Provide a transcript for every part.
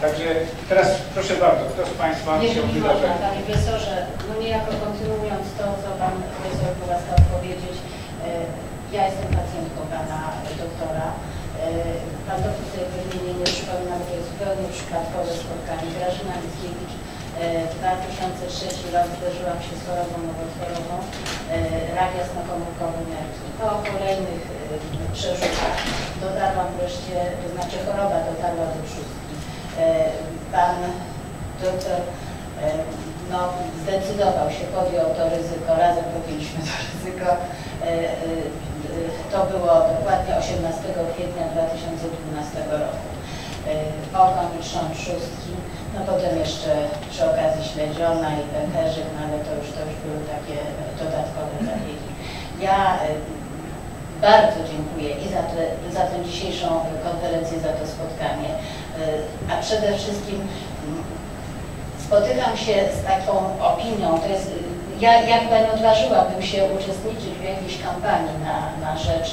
Także teraz proszę bardzo, kto z Państwa chciał wydarzeć? Panie profesorze, no niejako kontynuując to, co Pan profesor połaskał powiedzieć, ja jestem pacjentką Pana doktora. Pan doktor sobie pewnie nie przypomina, bo to jest zupełnie przypadkowe spotkanie. Grażyna Mickiewicz, 2003 rok zderzyłam się z chorobą nowotworową, rak jasnokomórkowy nerki. Po kolejnych przerzutach dotarłam wreszcie, to znaczy choroba dotarła do trzustki. Pan doktor no, zdecydował się, podjął to ryzyko, razem podjęliśmy to ryzyko. To było dokładnie 18 kwietnia 2012 roku. Ogon i trząd trzustki, no potem jeszcze przy okazji śledziona i pęcherzyk, no ale to już były takie dodatkowe zabiegi. Ja bardzo dziękuję i za tę dzisiejszą konferencję, za to spotkanie, a przede wszystkim spotykam się z taką opinią, to jest, ja chyba nie odważyłabym się uczestniczyć w jakiejś kampanii na rzecz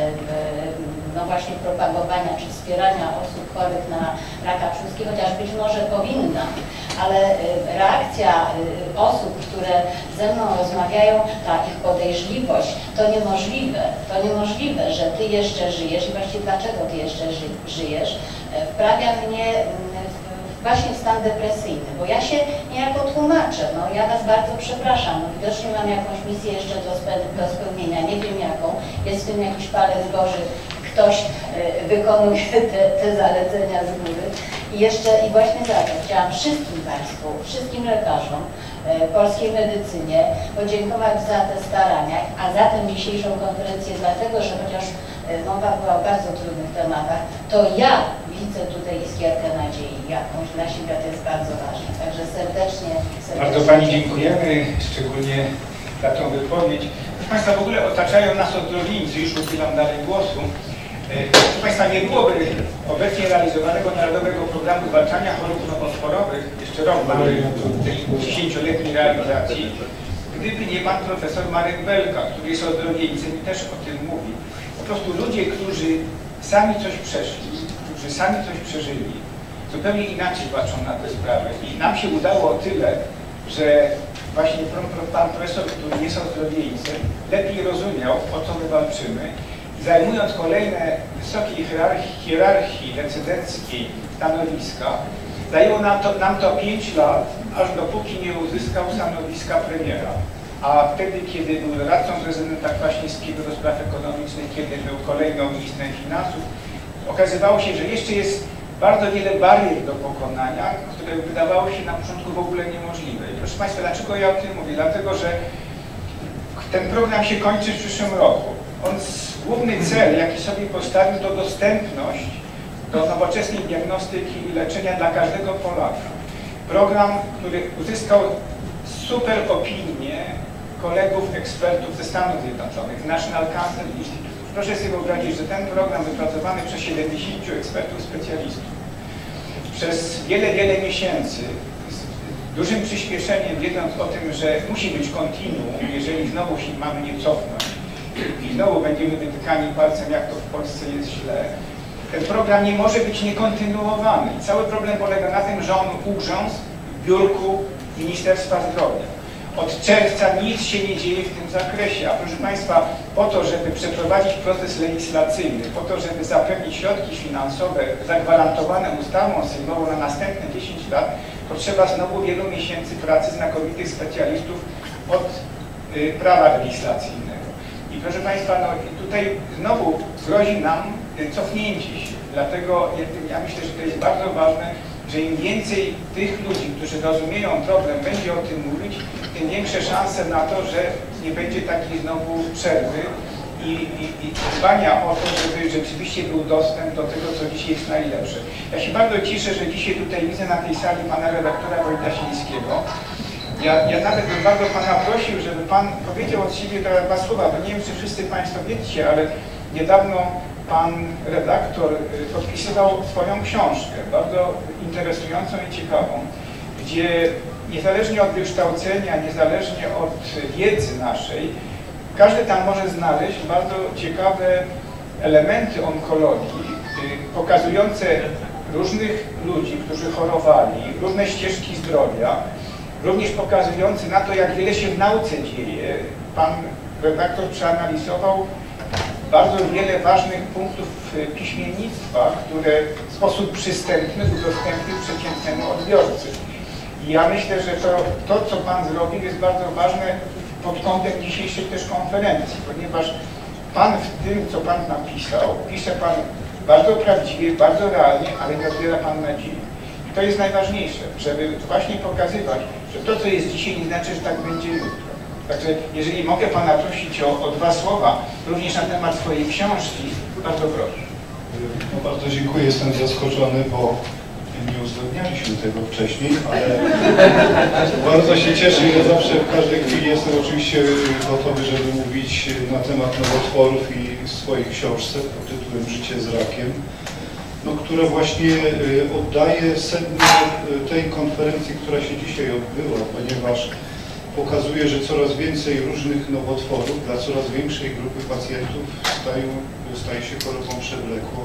no właśnie propagowania czy wspierania osób chorych na raka trzustki, chociaż być może powinna, ale reakcja osób, które ze mną rozmawiają, ta ich podejrzliwość, to niemożliwe, że Ty jeszcze żyjesz i właściwie dlaczego Ty jeszcze żyjesz, wprawia mnie właśnie w stan depresyjny, bo ja się niejako tłumaczę, no ja Was bardzo przepraszam, no widocznie mam jakąś misję jeszcze do spełnienia, nie wiem jaką, jest w tym jakiś palec Boży, ktoś wykonuje te zalecenia z góry i właśnie za to chciałam wszystkim Państwu, wszystkim lekarzom, polskiej medycynie podziękować za te starania, a za tę dzisiejszą konferencję dlatego, że chociaż mowa była o bardzo trudnych tematach, to ja widzę tutaj iskierkę nadziei jakąś dla siebie, to jest bardzo ważne. Także serdecznie bardzo Pani dziękujemy, szczególnie za tą wypowiedź. Proszę Państwa, w ogóle otaczają nas ozdrowieńcy, już udzielam dalej głosu. Proszę Państwa, nie byłoby obecnie realizowanego Narodowego Programu Zwalczania Chorób Nowotworowych, jeszcze rok mamy tej 10-letniej realizacji, gdyby nie Pan profesor Marek Belka, który jest ozdrowieńcem i też o tym mówi. Po prostu ludzie, którzy sami coś przeszli, którzy sami coś przeżyli, zupełnie inaczej patrzą na te sprawy. I nam się udało o tyle, że właśnie pan profesor, który jest ozdrowieńcem, lepiej rozumiał, o co my walczymy, i zajmując kolejne wysokiej hierarchii decydenckiej stanowiska, zajęło nam to 5 lat, aż dopóki nie uzyskał stanowiska premiera. A wtedy, kiedy był radcą prezydenta Kwaśniewskiego do spraw ekonomicznych, kiedy był kolejną ministrem finansów, okazywało się, że jeszcze jest bardzo wiele barier do pokonania, które wydawało się na początku w ogóle niemożliwe. I proszę Państwa, dlaczego ja o tym mówię? Dlatego, że ten program się kończy w przyszłym roku. Główny cel, jaki sobie postawił, to dostępność do nowoczesnej diagnostyki i leczenia dla każdego Polaka. Program, który uzyskał super opinię kolegów, ekspertów ze Stanów Zjednoczonych, National Cancer Institute. Proszę sobie wyobrazić, że ten program wypracowany przez 70 ekspertów, specjalistów przez wiele miesięcy z dużym przyspieszeniem, wiedząc o tym, że musi być kontinuum, jeżeli znowu się mamy nie cofnąć i znowu będziemy wytykani palcem, jak to w Polsce jest źle. Ten program nie może być niekontynuowany. I cały problem polega na tym, że on ugrzązł w biurku Ministerstwa Zdrowia. Od czerwca nic się nie dzieje w tym zakresie, a proszę Państwa, po to, żeby przeprowadzić proces legislacyjny, po to, żeby zapewnić środki finansowe zagwarantowane ustawą sejmową na następne 10 lat, potrzeba znowu wielu miesięcy pracy znakomitych specjalistów od prawa legislacyjnego. I proszę Państwa, no, tutaj znowu grozi nam cofnięcie się, dlatego ja myślę, że to jest bardzo ważne, że im więcej tych ludzi, którzy rozumieją problem, będzie o tym mówić, tym większe szanse na to, że nie będzie takiej znowu przerwy i dbania o to, żeby rzeczywiście był dostęp do tego, co dzisiaj jest najlepsze. Ja się bardzo cieszę, że dzisiaj tutaj widzę na tej sali pana redaktora Wojtasińskiego. Ja nawet bym bardzo pana prosił, żeby pan powiedział od siebie dwa słowa, bo nie wiem, czy wszyscy Państwo wiecie, ale niedawno pan redaktor podpisywał swoją książkę, bardzo interesującą i ciekawą, gdzie niezależnie od wykształcenia, niezależnie od wiedzy naszej, każdy tam może znaleźć bardzo ciekawe elementy onkologii, pokazujące różnych ludzi, którzy chorowali, różne ścieżki zdrowia, również pokazujący na to, jak wiele się w nauce dzieje. Pan redaktor przeanalizował bardzo wiele ważnych punktów piśmiennictwa, które w sposób przystępny udostępnił przeciętnemu odbiorcy. I ja myślę, że to, co Pan zrobił, jest bardzo ważne pod kątem dzisiejszej też konferencji, ponieważ Pan w tym, co Pan napisał, pisze Pan bardzo prawdziwie, bardzo realnie, ale nie odbiera Pan nadziei. I to jest najważniejsze, żeby właśnie pokazywać, że to, co jest dzisiaj, nie znaczy, że tak będzie jutro. Także jeżeli mogę Pana prosić o 2 słowa, również na temat swojej książki, bardzo proszę. No bardzo dziękuję, jestem zaskoczony, bo nie uzgodnialiśmy tego wcześniej, ale bardzo się cieszę. Ja zawsze w każdej chwili jestem oczywiście gotowy, żeby mówić na temat nowotworów i swojej książce pod tytułem Życie z rakiem, no, która właśnie oddaje sedno tej konferencji, która się dzisiaj odbyła, ponieważ pokazuje, że coraz więcej różnych nowotworów dla coraz większej grupy pacjentów staje się chorobą przewlekłą.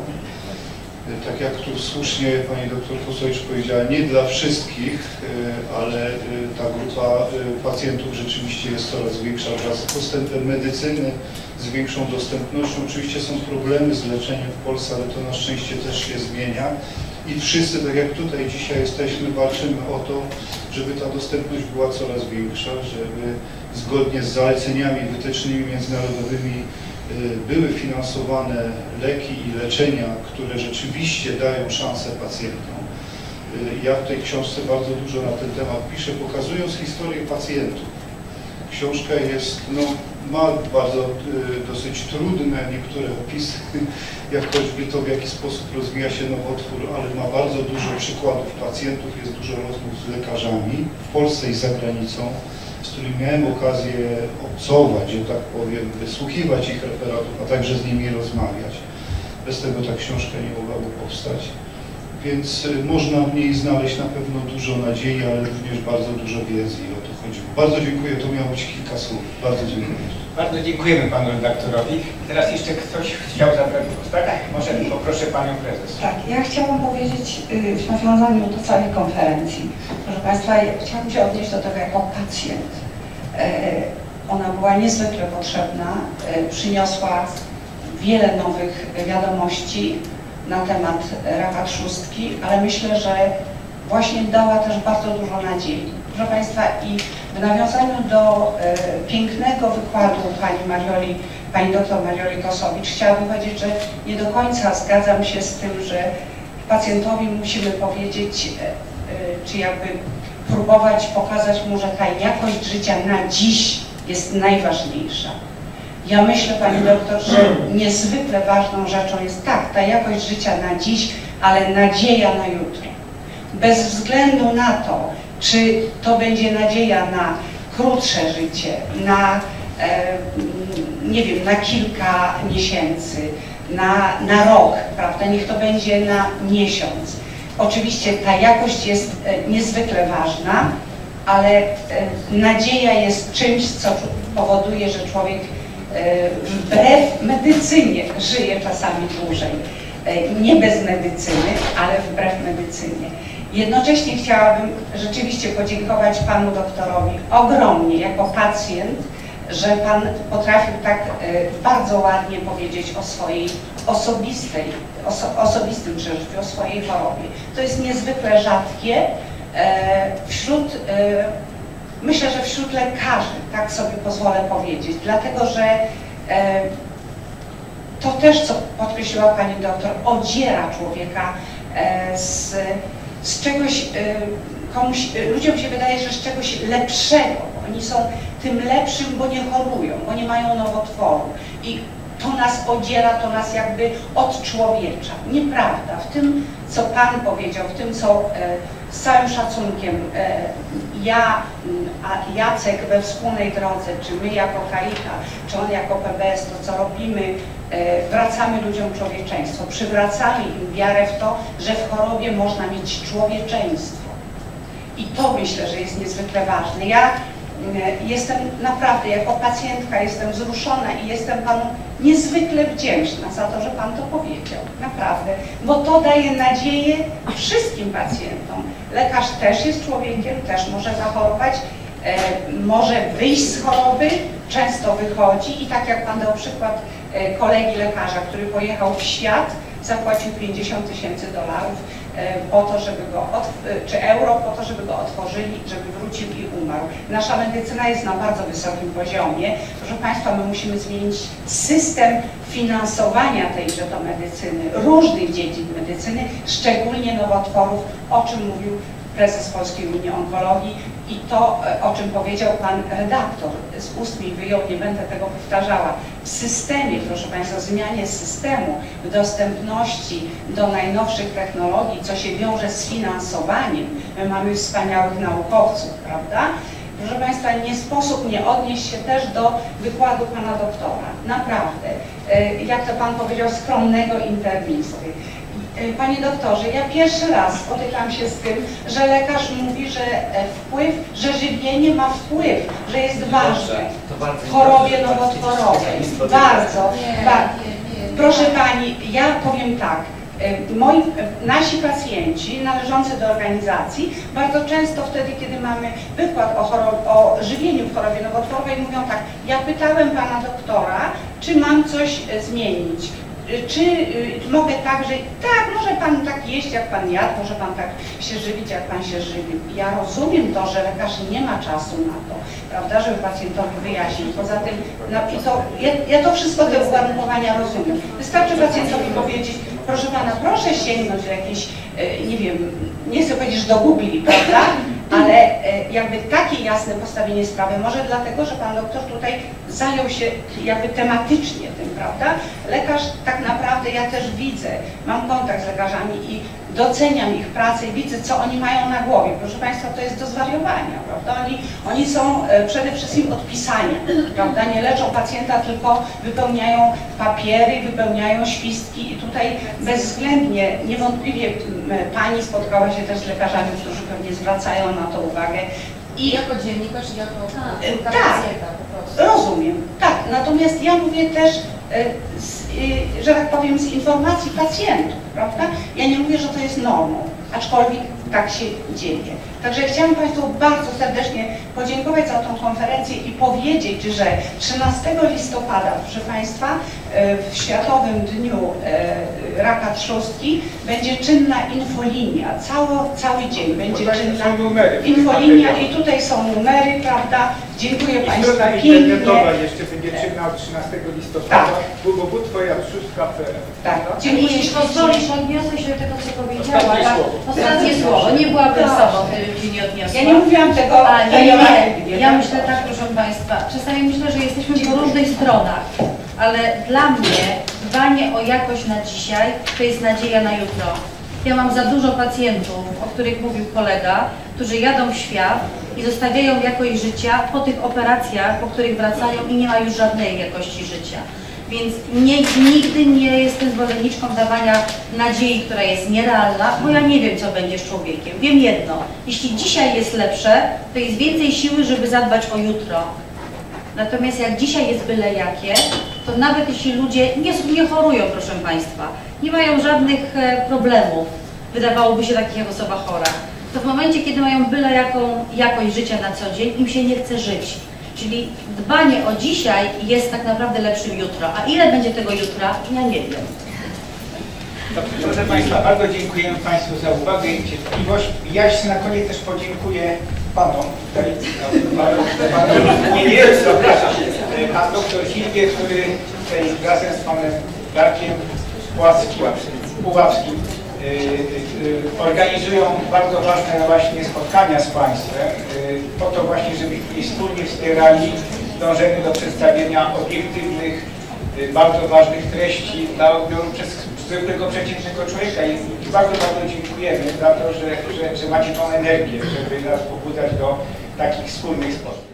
Tak jak tu słusznie pani doktor Fusowicz powiedziała, nie dla wszystkich, ale ta grupa pacjentów rzeczywiście jest coraz większa wraz z postępem medycyny, z większą dostępnością. Oczywiście są problemy z leczeniem w Polsce, ale to na szczęście też się zmienia. I wszyscy, tak jak tutaj dzisiaj jesteśmy, walczymy o to, żeby ta dostępność była coraz większa, żeby zgodnie z zaleceniami, wytycznymi międzynarodowymi były finansowane leki i leczenia, które rzeczywiście dają szansę pacjentom. Ja w tej książce bardzo dużo na ten temat piszę, pokazując historię pacjentów. Książka jest, no, ma bardzo dosyć trudne niektóre opisy, jak choćby to, w jaki sposób rozwija się nowotwór, ale ma bardzo dużo przykładów pacjentów, jest dużo rozmów z lekarzami w Polsce i za granicą, z którymi miałem okazję obcować, że tak powiem, wysłuchiwać ich referatów, a także z nimi rozmawiać. Bez tego ta książka nie mogłaby powstać. Więc można w niej znaleźć na pewno dużo nadziei, ale również bardzo dużo wiedzy i o to chodziło. Bardzo dziękuję, to miało być kilka słów. Bardzo dziękuję. Bardzo dziękujemy Panu redaktorowi. Teraz jeszcze ktoś chciał zabrać głos, tak? Może poproszę Panią Prezes. Tak, ja chciałam powiedzieć w nawiązaniu do całej konferencji. Proszę Państwa, chciałam się odnieść do tego jako pacjent. Ona była niezwykle potrzebna, przyniosła wiele nowych wiadomości na temat raka trzustki, ale myślę, że właśnie dała też bardzo dużo nadziei. Proszę Państwa, i w nawiązaniu do pięknego wykładu pani doktor Marioli Kosowicz, chciałabym powiedzieć, że nie do końca zgadzam się z tym, że pacjentowi musimy powiedzieć, czy jakby próbować pokazać mu, że ta jakość życia na dziś jest najważniejsza. Ja myślę, pani doktor, że niezwykle ważną rzeczą jest tak, ta jakość życia na dziś, ale nadzieja na jutro. Bez względu na to, czy to będzie nadzieja na krótsze życie, na, nie wiem, na kilka miesięcy, na rok, prawda, niech to będzie na miesiąc. Oczywiście ta jakość jest niezwykle ważna, ale nadzieja jest czymś, co powoduje, że człowiek wbrew medycynie żyje czasami dłużej. Nie bez medycyny, ale wbrew medycynie. Jednocześnie chciałabym rzeczywiście podziękować panu doktorowi ogromnie jako pacjent, że pan potrafił tak bardzo ładnie powiedzieć o swojej osobistym przeżyciu, o swojej chorobie. To jest niezwykle rzadkie myślę, że wśród lekarzy, tak sobie pozwolę powiedzieć, dlatego że to też, co podkreśliła pani doktor, odziera człowieka z czegoś, ludziom się wydaje, że z czegoś lepszego. Oni są tym lepszym, bo nie chorują, bo nie mają nowotworu. I to nas odziera, to nas jakby odczłowiecza. Nieprawda. W tym, co pan powiedział, w tym, co z całym szacunkiem Jacek we wspólnej drodze, czy my jako Kaika, czy on jako PBS, to co robimy, wracamy ludziom człowieczeństwo, przywracamy im wiarę w to, że w chorobie można mieć człowieczeństwo. I to myślę, że jest niezwykle ważne. Ja jestem naprawdę, jako pacjentka jestem wzruszona i jestem Panu niezwykle wdzięczna za to, że Pan to powiedział. Naprawdę. Bo to daje nadzieję wszystkim pacjentom. Lekarz też jest człowiekiem, też może zachorować, może wyjść z choroby, często wychodzi i tak jak Pan dał przykład kolegi lekarza, który pojechał w świat, zapłacił $50 000 po to, żeby go, czy euro, po to, żeby go otworzyli, żeby wrócił i umarł. Nasza medycyna jest na bardzo wysokim poziomie. Proszę Państwa, my musimy zmienić system finansowania tejże to medycyny, różnych dziedzin medycyny, szczególnie nowotworów, o czym mówił prezes Polskiej Unii Onkologii i to, o czym powiedział Pan redaktor, z ust mi wyjął, nie będę tego powtarzała. W systemie, proszę Państwa, zmianie systemu, w dostępności do najnowszych technologii, co się wiąże z finansowaniem. My mamy wspaniałych naukowców, prawda? Proszę Państwa, nie sposób nie odnieść się też do wykładu Pana doktora. Naprawdę, jak to Pan powiedział, skromnego internisty. Panie doktorze, ja pierwszy raz spotykam się z tym, że lekarz mówi, że że żywienie ma wpływ, że jest ważne w chorobie nowotworowej. Bardzo. Proszę Pani, ja powiem tak. Nasi pacjenci należący do organizacji bardzo często wtedy, kiedy mamy wykład o żywieniu w chorobie nowotworowej, mówią tak, ja pytałem Pana doktora, czy mam coś zmienić. Czy mogę tak, że tak, może Pan tak jeść, jak Pan jadł, może Pan tak się żywić, jak Pan się żywił. Ja rozumiem to, że lekarz nie ma czasu na to, prawda, żeby pacjentowi wyjaśnić. Poza tym, ja to wszystko, te uwarunkowania rozumiem. Wystarczy pacjentowi powiedzieć, proszę Pana, proszę sięgnąć do jakiejś, nie wiem, nie chcę powiedzieć, że do Google, prawda, ale jakby takie jasne postawienie sprawy, może dlatego, że Pan doktor tutaj zajął się jakby tematycznie tym, prawda? Lekarz tak naprawdę, ja też widzę, mam kontakt z lekarzami i doceniam ich pracę i widzę, co oni mają na głowie. Proszę Państwa, to jest do zwariowania, prawda? Oni są przede wszystkim od pisania, prawda? Nie leczą pacjenta, tylko wypełniają papiery, wypełniają śpistki i tutaj bezwzględnie, niewątpliwie Pani spotkała się też z lekarzami, którzy pewnie zwracają na to uwagę. I jako dziennikarz, jako tak, pacjenta po prostu. Rozumiem, tak. Natomiast ja mówię też, że tak powiem, z informacji pacjentów, prawda? Ja nie mówię, że to jest normą, aczkolwiek tak się dzieje. Także chciałam Państwu bardzo serdecznie podziękować za tą konferencję i powiedzieć, że 13 listopada, proszę Państwa, w Światowym Dniu Raka Trzustki będzie czynna infolinia. Cały dzień będzie czynna infolinia i tutaj są numery, prawda? Dziękuję Państwu pięknie. Jeszcze będzie czynna od 13 listopada. www.twoja3.pl. Tak, Czyli jeśli pozwolisz, odniosę się do tego, co powiedziała. Ostatnie słowo. Nie byłabym sobą, gdyby się nie odniosła. Ja nie mówiłam tego. Ja myślę tak, proszę Państwa. Czasami myślę, że jesteśmy po różnych stronach, ale dla mnie dbanie o jakość na dzisiaj to jest nadzieja na jutro. Ja mam za dużo pacjentów, o których mówił kolega, którzy jadą w świat i zostawiają jakość życia po tych operacjach, po których wracają i nie ma już żadnej jakości życia. Więc nigdy nie jestem zwolenniczką dawania nadziei, która jest nierealna, bo ja nie wiem, co będzie z człowiekiem. Wiem jedno, jeśli dzisiaj jest lepsze, to jest więcej siły, żeby zadbać o jutro. Natomiast jak dzisiaj jest byle jakie, to nawet jeśli ludzie nie chorują, proszę Państwa, nie mają żadnych problemów, wydawałoby się takich jak osoba chora, to w momencie, kiedy mają byle jaką jakość życia na co dzień, im się nie chce żyć. Czyli dbanie o dzisiaj jest tak naprawdę lepszym jutro. A ile będzie tego jutra, ja nie wiem. Dobrze, proszę Państwa, bardzo dziękujemy Państwu za uwagę i cierpliwość. Ja na koniec też podziękuję Panom. Nie, przepraszam. Pan doktor Hilbie, który razem z Panem Darkiem Puławskim organizują bardzo ważne właśnie spotkania z Państwem, po to właśnie, żebyśmy wspólnie wspierali dążenie do przedstawienia obiektywnych, bardzo ważnych treści dla odbioru przez zwykłego, przeciętnego człowieka. I bardzo dziękujemy za to, że macie tą energię, żeby nas pobudzać do takich wspólnych spotkań.